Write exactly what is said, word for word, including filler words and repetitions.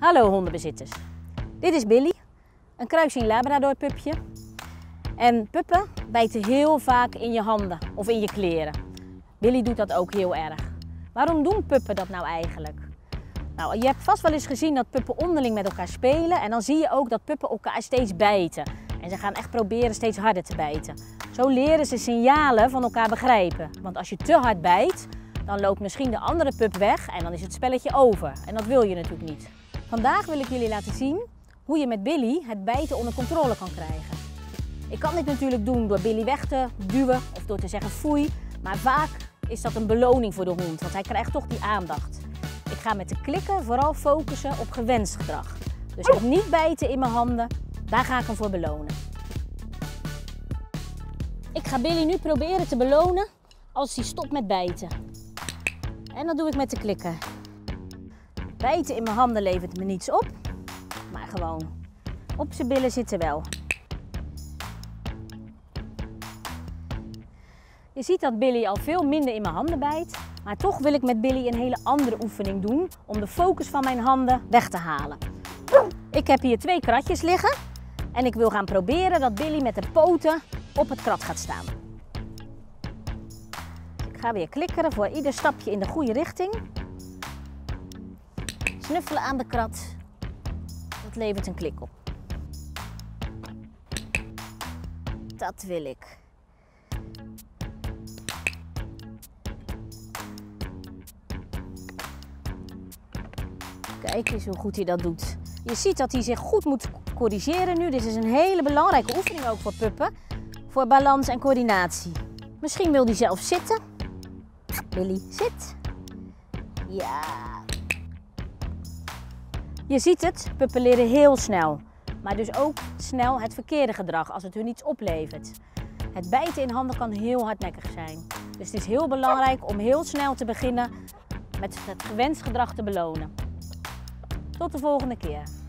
Hallo hondenbezitters. Dit is Billy, een kruising Labrador pupje. En puppen bijten heel vaak in je handen of in je kleren. Billy doet dat ook heel erg. Waarom doen puppen dat nou eigenlijk? Nou, je hebt vast wel eens gezien dat puppen onderling met elkaar spelen en dan zie je ook dat puppen elkaar steeds bijten. En ze gaan echt proberen steeds harder te bijten. Zo leren ze signalen van elkaar begrijpen. Want als je te hard bijt, dan loopt misschien de andere pup weg en dan is het spelletje over. En dat wil je natuurlijk niet. Vandaag wil ik jullie laten zien hoe je met Billy het bijten onder controle kan krijgen. Ik kan dit natuurlijk doen door Billy weg te duwen of door te zeggen foei. Maar vaak is dat een beloning voor de hond, want hij krijgt toch die aandacht. Ik ga met de klikken vooral focussen op gewenst gedrag. Dus op niet bijten in mijn handen, daar ga ik hem voor belonen. Ik ga Billy nu proberen te belonen als hij stopt met bijten. En dat doe ik met de klikker. Bijten in mijn handen levert me niets op, maar gewoon op zijn billen zitten wel. Je ziet dat Billy al veel minder in mijn handen bijt, maar toch wil ik met Billy een hele andere oefening doen om de focus van mijn handen weg te halen. Ik heb hier twee kratjes liggen en ik wil gaan proberen dat Billy met de poten op het krat gaat staan. Ik ga weer klikkeren voor ieder stapje in de goede richting. Snuffelen aan de krat, dat levert een klik op. Dat wil ik. Kijk eens hoe goed hij dat doet. Je ziet dat hij zich goed moet corrigeren nu. Dit is een hele belangrijke oefening ook voor puppen. Voor balans en coördinatie. Misschien wil hij zelf zitten. Billy, zit. Ja. Je ziet het, puppen leren heel snel. Maar dus ook snel het verkeerde gedrag als het hun iets oplevert. Het bijten in handen kan heel hardnekkig zijn. Dus het is heel belangrijk om heel snel te beginnen met het gewenst gedrag te belonen. Tot de volgende keer.